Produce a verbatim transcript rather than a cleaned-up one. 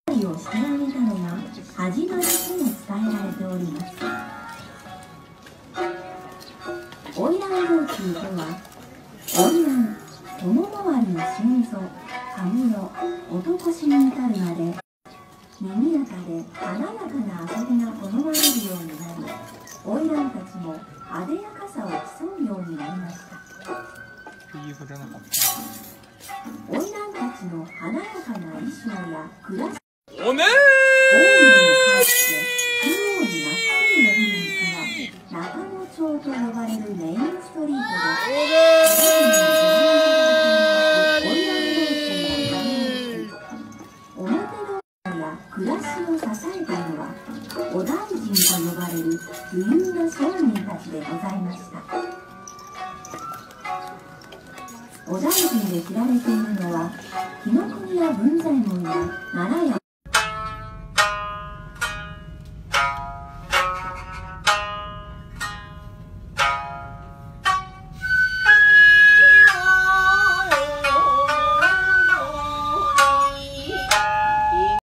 りをしてあげたのが始まりとも伝えられております。花魁道中とは、花魁、友回りの心臓、羽黒、男腰に至るまで賑やかで華やかな遊びが好まれるようになり、花魁たちも艶やかさを競うようになりました。花魁たちの華やかな衣装や暮らしおねー中野町と呼ばれるメインストリートで、表通りや暮らしを支えたのは、お大臣と呼ばれる富裕な商人たちでございました。お大臣で知られているのは、紀ノ国屋文左衛門や奈良